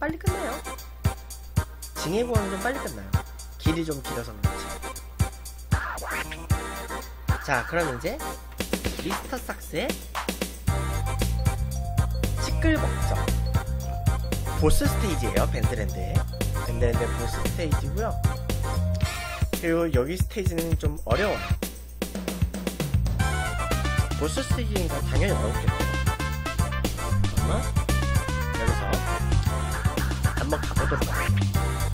빨리 끝나요. 징해 구원은 좀 빨리 끝나요. 길이 좀 길어서 그렇지. 자, 그럼 이제 미스터 삭스의 시끌벅적 보스 스테이지예요. 밴드랜드의 보스 스테이지고요. 그리고 여기 스테이지는 좀 어려워요. 보스 스테이지니까 당연히 어렵겠죠. 그러면 여기서 한번 가보도록 하겠습니다.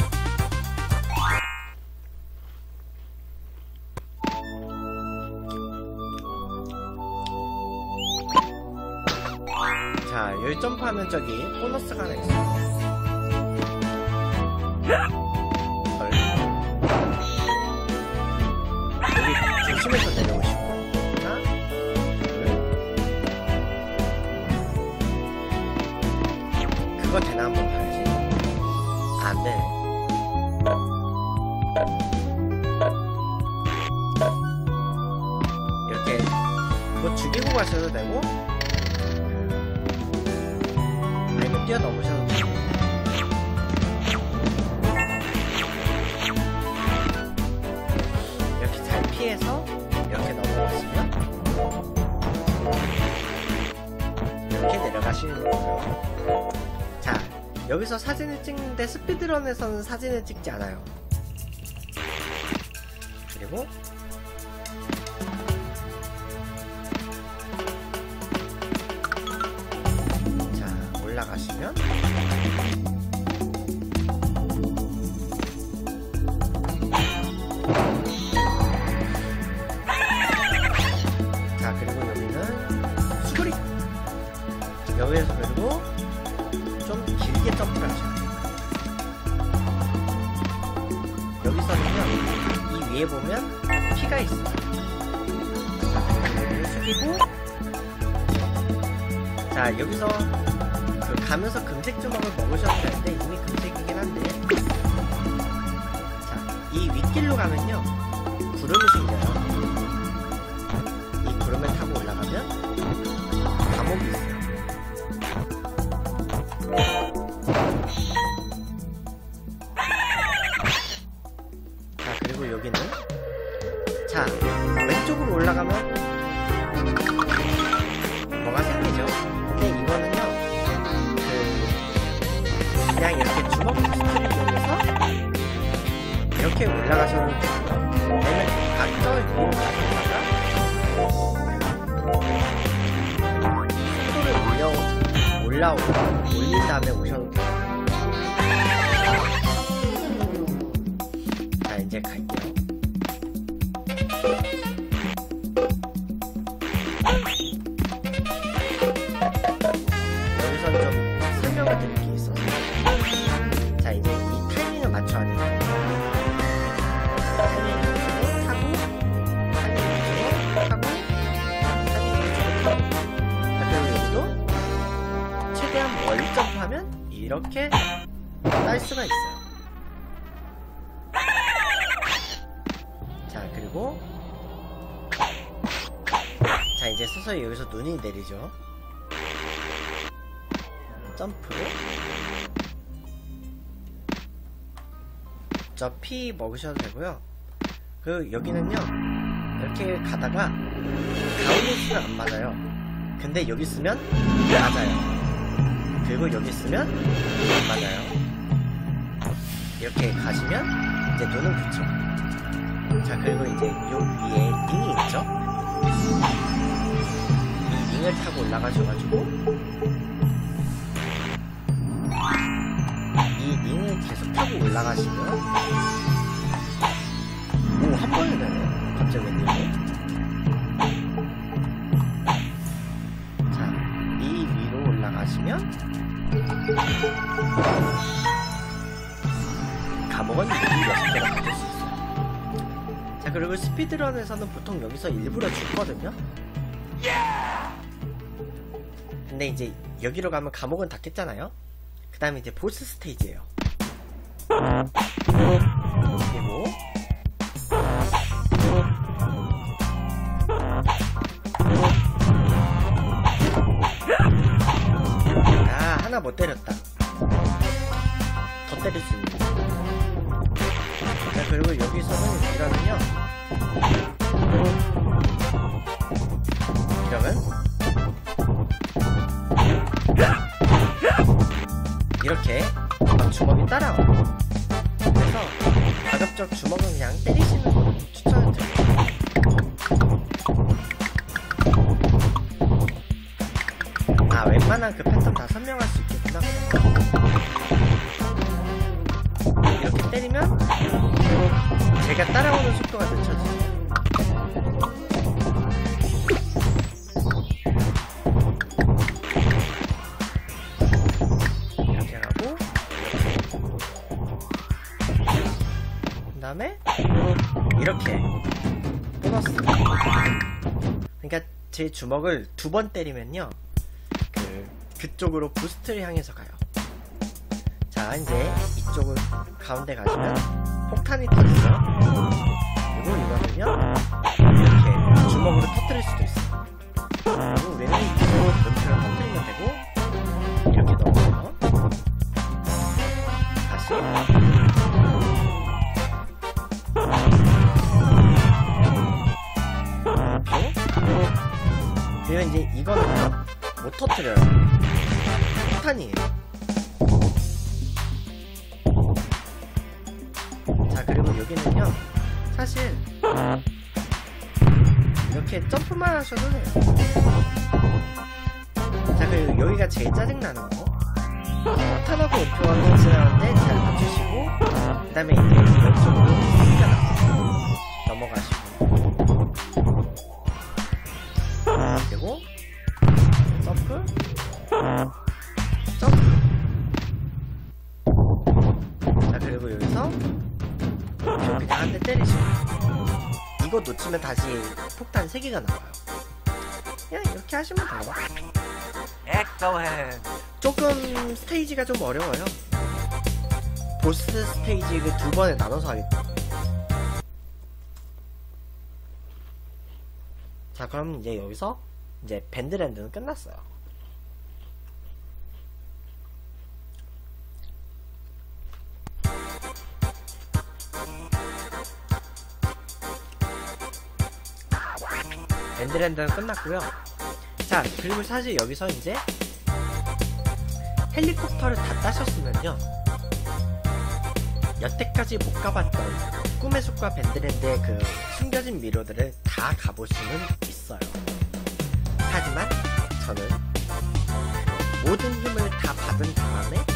자, 여기 점프하면 저기 보너스가 하나 있어요. 여기 중심에서 내려오시고 하나, 둘. 그거 되나 한번 봐야지. 안 되네. 이렇게 뭐 죽이고 가셔도 되고 아니면 뛰어넘으셔도 되고. 이렇게 잘 피해서 이렇게 넘어가시면 이렇게 내려가시는 거고요. 자, 여기서 사진을 찍는데 스피드런에서는 사진을 찍지 않아요. 그리고 자, 올라가시면 자, 그리고 여기는 수그리. 여기에서 그리고 좀 길게 점프를 하셔야 돼요. 여기서는요, 이 위에 보면 피가 있어요. 자, 그리고 숙이고, 자, 여기서 그 가면서 금색 주먹을 먹으셔도 되는데 이미 금색이긴 한데, 자, 이 윗길로 가면요 구름이 생겨요. 이 구름을 타고 올라가면 감옥이 있어요. 자, 그리고 여기는 자, 왼쪽으로 올라가면 뭐가 생기죠? 근데 이거는요, 그냥 이렇게 주먹 부스트를 이용해서 이렇게 올라가셔도 되고요. 아니면 각저 위로 가셨다가 속도를 올린 다음에 오셔도 돼요. 자, 이제 갈게요. 여기서 좀 설명을 드릴 게 있어서, 자, 이제 이 타이밍을 맞춰야 돼요. 타이밍을 타고, 타이밍을 타고, 자, 그리고 여기도 최대한 멀리 점프하면 이렇게 딸 수가 있어요. 자, 그리고 자, 이제 서서히 여기서 눈이 내리죠. 점프. 저 피 먹으셔도 되고요. 그 여기는요, 이렇게 가다가 가운데 쓰면 안 맞아요. 근데 여기 쓰면 맞아요. 그리고 여기 쓰면 안 맞아요. 이렇게 가시면 이제 눈은 붙죠. 자, 그리고 이제 요 위에 링이 있죠. 이 링을 타고 올라가셔가지고 이 링을 계속 타고 올라가시면, 오, 한 번에 되네. 갑자기 웬일이야? 자, 이 위로 올라가시면 감옥은 6개가 받을 수 있어요. 자, 그리고 스피드런에서는 보통 여기서 일부러 죽거든요. 근데 이제 여기로 가면 감옥은 닫겠잖아요. 그 다음에 이제 보스 스테이지예요. 그리고 아, 하나 못 때렸다. 때릴 수 있는 거. 자, 그리고 여기서는 이러면요, 이러면 이렇게 막 주먹이 따라와요. 그래서 가급적 주먹은 그냥 때리시는 걸 추천을 드려요. 아, 웬만한 그 패턴 다 설명할 수 있겠구나. 이렇게 때리면 제가 따라오는 속도가 늦춰지죠. 이렇게 하고, 그 다음에 이렇게 보너스. 그러니까 제 주먹을 2번 때리면요, 그쪽으로 부스트를 향해서 가요. 자, 이제 이쪽을 가운데 가시면 폭탄이 터지죠. 그리고 이거는요, 이렇게 주먹으로 터뜨릴 수도 있어요. 그리고 우리는 이쪽으로 문표를 터뜨리면 되고, 이렇게 넘어서 다시 이렇게. 그리고 이제 이거는요, 못 터뜨려요. 폭탄이에요. 자, 그리고 여기는요, 사실 이렇게 점프만 하셔도 돼요. 자, 그리고 여기가 제일 짜증나는 거, 폭탄하고 목표가 지나가는데 잘 맞추시고, 그 다음에 이제 왼쪽으로 스피가 나와요. 넘어가시고, 그리고 점프, 점프. 자, 그리고 여기서 그냥 한 대 때리시고, 이거 놓치면 다시 폭탄 3개가 나와요. 그냥 이렇게 하시면 돼요. 조금 스테이지가 좀 어려워요. 보스 스테이지 그 2번에 나눠서 하겠다. 자, 그럼 이제 여기서 이제 밴드랜드는 끝났어요. 밴드랜드는 끝났고요. 자, 그리고 사실 여기서 이제 헬리콥터를 다 따셨으면요, 여태까지 못 가봤던 꿈의 숲과 밴드랜드의 그 숨겨진 미로들을 다 가볼 수는 있어요. 하지만 저는 모든 힘을 다 받은 다음에